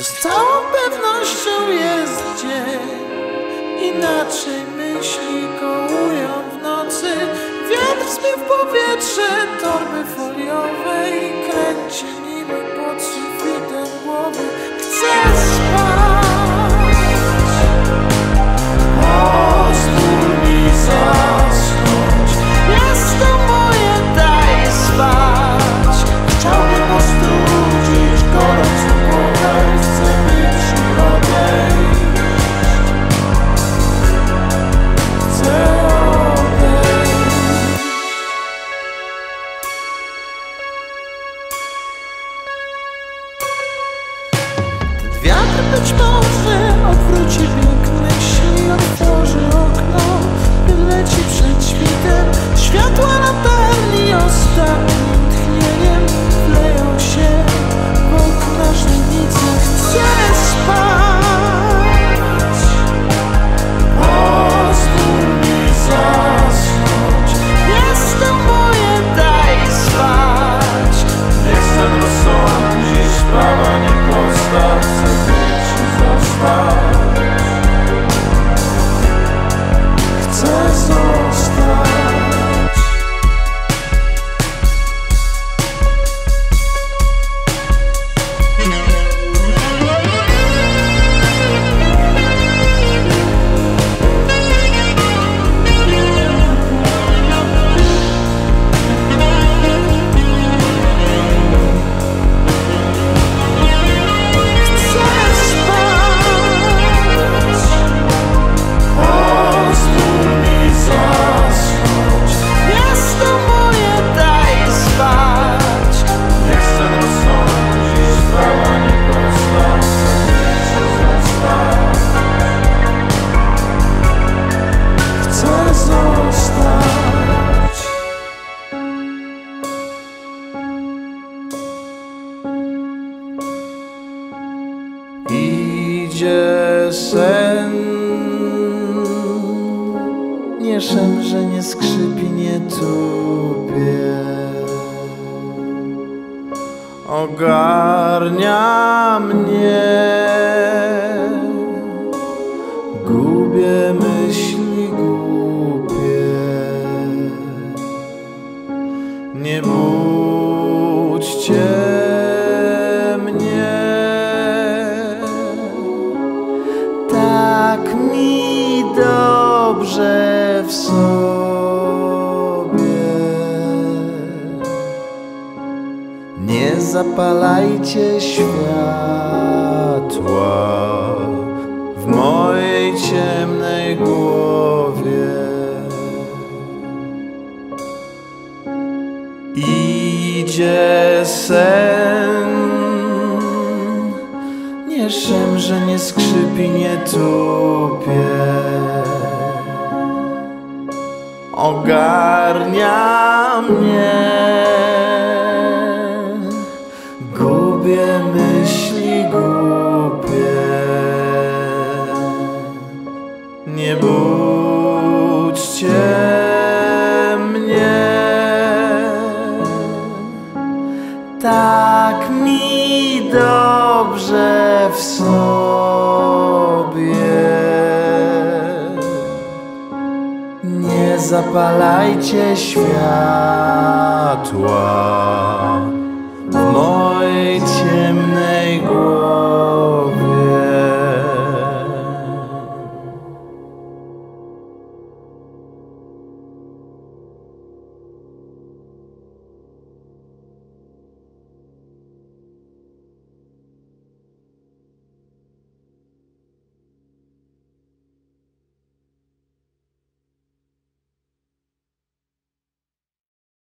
to z całą pewnością jest dzień. Inaczej myśli kołują w nocy. Wiatr zbił w powietrze torby foliowe i kręci nimi pod sufitem głowy. Chcę spać, pozwól mi zasnąć. Miasto moje, daj spać. Chciałbym ostudzić gorącą głowę. Chcę być odejść. Chcę wiatr być może odwróci bieg myśli, otworzy okno, wyleci przed świtem. Światła latarni ostatnim tchnieniem wleją się w okna źrenice. Chcę spać, pozwól mi zasnąć. Miasto moje, daj spać. Nie chcę rozsądzić, sprawa nie prosta. Chcę zostać. Idzie sen, nie szemrze, nie skrzypi, nie tupie. Ogarnia mnie, gubię myśli głupie. Nie budźcie mnie, tak mi dobrze w sobie. Nie zapalajcie światła w mojej ciemnej głowie. Idzie sen, nie szemrze, nie skrzypi, nie tupie. Ogarnia mnie, gubię myśli głupie. Nie budźcie mnie, tak mi dobrze w sobie. Nie zapalajcie światła w